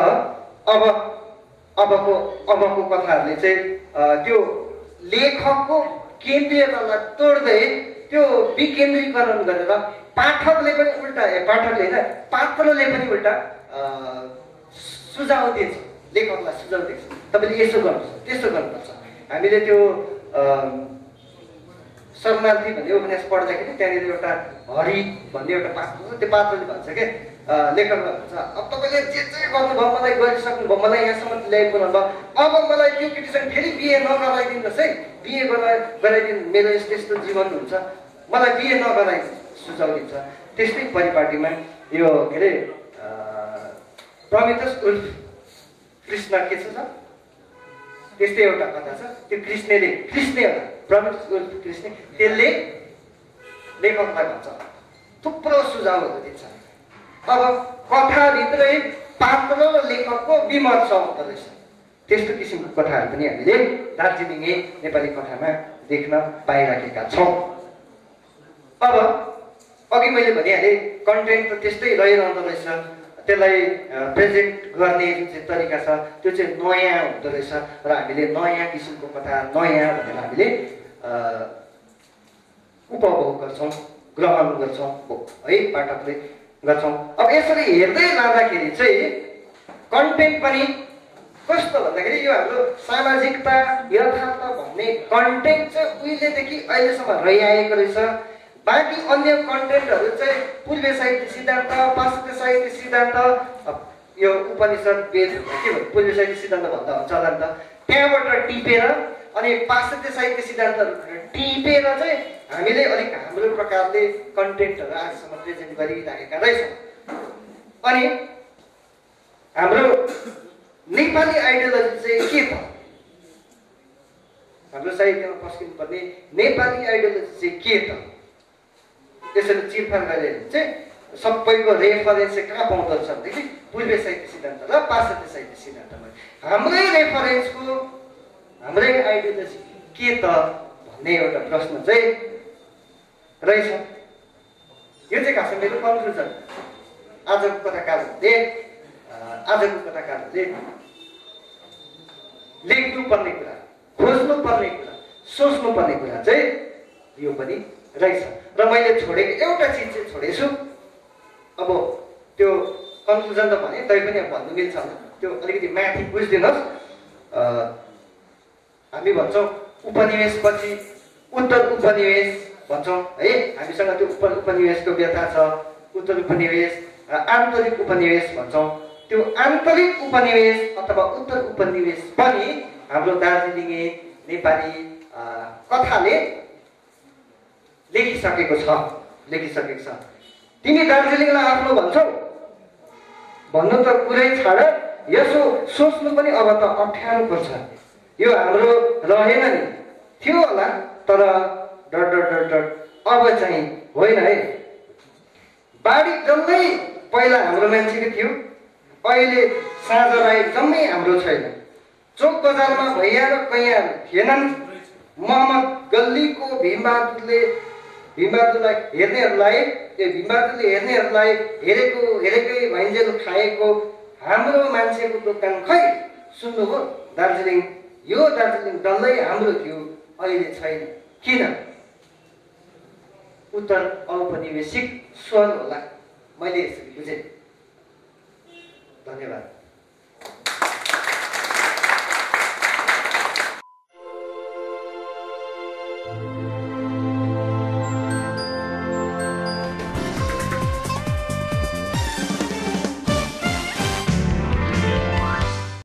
अबको कथाहरूले चाहिँ त्यो लेखकको केन्द्रीयतालाई तोड्दै त्यो विकेन्द्रीकरण गरेर पाठकले पनि उल्टा पात्रले पनि उल्टा सुझाव दिन्छ, लेखकलाई सुझाव दिन्छ तपाईँले यसो गर्नुपर्छ त्यसो गर्नुपर्छ। हामीले त्यो शरणार्थी भन्ने उपन्यास पढ्दाखेरि त्यहाँनिर एउटा हरि भन्ने एउटा पात्र छ। त्यो पात्रले भन्छ के लेखकलाई भन्छ अब तपाईँले जे गर्नुभयो मलाई गरिसक्नुभयो, मलाई यहाँसम्म ल्याइपुर्नु भयो, अब मलाई त्यो केटीसँग फेरि बिहे नगराइदिनुहोस् है, बिहे गराइदिनु मेरो यस्तो यस्तो जीवन हुन्छ, मलाई बिहे नगराइदिनु सुझाव दिन्छ। त्यस्तै परिपाटीमा यो के अरे प्रमिथस उल्फ कृष्ण के छ त्यस्तै एउटा कथा छ। त्यो कृष्ण प्रमिथस उल्फ कृष्ण त्यसले लेखकलाई भन्छ थुप्रो सुझावहरू दिन्छ। अब कथाभित्रै पात्र र लेखकको विमर्श हुँदो रहेछ। त्यस्तो किसिमको कथाहरू पनि हामीले दार्जिलिङे नेपाली कथामा देख्न पाइराखेका छौँ। अब अघि मैले भनिहालेँ कन्टेन्ट त त्यस्तै रहिरहँदो रहेछ। त्यसलाई प्रेजेन्ट गर्ने जुन चाहिँ तरिका छ त्यो चाहिँ नयाँ हुँदो रहेछ र हामीले नयाँ किसिमको कथा नयाँ भनेर हामीले उपभोग गर्छौँ, ग्रहण गर्छौँ है, पाठकले गर्छौँ। अब यसरी हेर्दै लाँदाखेरि चाहिँ कन्टेन्ट पनि कस्तो भन्दाखेरि यो हाम्रो सामाजिकता यथार्थ भन्ने कन्टेन्ट चाहिँ उहिलेदेखि अहिलेसम्म रहिआएको रहेछ। बाँकी अन्य कन्टेन्टहरू चाहिँ पूर्वीय साहित्य सिद्धान्त, पाश्चात्य साहित्य सिद्धान्त, यो उपनिषद वेद के भन्छ पूर्वीय साहित्य सिद्धान्त भन्दा हुन्छ होला नि त, त्यहाँबाट टिपेर अनि पाश्चात्य साहित्य सिद्धान्तहरू टिपेर चाहिँ हामीले अलिक हाम्रो प्रकारले कन्टेन्टहरू आजसम्म प्रेजेन्ट गरिराखेका रहेछौँ। अनि हाम्रो नेपाली आइडियोलोजी चाहिँ के त? हाम्रो साहित्यमा पस्किनुपर्ने नेपाली आइडियोलोजी चाहिँ के त? त्यसरी चिरफार गरेर चाहिँ सबैको रेफरेन्स चाहिँ कहाँ पाउँदो रहेछ भनेदेखि पूर्वीय साहित्य सिद्धान्त र पाश्चात्य साहित्य सिद्धान्तमा हाम्रै रेफरेन्सको हाम्रै आइडियोलोजी के त भन्ने एउटा प्रश्न चाहिँ रहेछ। यो चाहिँ खासमा मेरो कन्क्लुजन। आजको कथाकारहरूले लेख्नुपर्ने कुरा, खोज्नुपर्ने कुरा, सोच्नुपर्ने कुरा चाहिँ यो पनि रहेछ। र मैले छोडेको एउटा चिज चाहिँ छोडेछु। अब त्यो कन्क्लुजन त भने तैपनि अब भन्नु मिल्छ होला, त्यो अलिकति माथि बुझिदिनुहोस्। हामी भन्छौँ उपनिवेशपछि उत्तर उपनिवेश भन्छौँ है, हामीसँग त्यो उपनिवेशको व्यथा छ। उत्तर उपनिवेश, आन्तरिक उपनिवेश भन्छौँ। त्यो आन्तरिक उपनिवेश अथवा उत्तर उपनिवेश पनि हाम्रो दार्जिलिङे नेपाली कथाले लेखिसकेको छ। तिमी दार्जिलिङलाई आफ्नो भन्छौ भन्नु त कुरै छाड, यसो सोच्नु पनि अब त अप्ठ्यारो पर्छ। यो हाम्रो रहेन नि, थियो होला तर डर अब चाहिँ होइन है। बाढी जम्मै पहिला हाम्रो मान्छेको थियो, अहिले साँझ राई जम्मै हाम्रो छैन। चोक बजारमा भैया र कैया थिएनन्। मोहम्मद गल्लीको भीमबहादुरलाई हेर्नेहरूलाई हेरेकै भाइन्जेल खाएको हाम्रो मान्छेको दोकान खै सुन्नुभयो? दार्जिलिङ, यो दार्जिलिङ डल्लै हाम्रो थियो, अहिले छैन। किन? उत्तर औपनिवेशिक स्वर होला, मैले यसरी बुझेँ। धन्यवाद।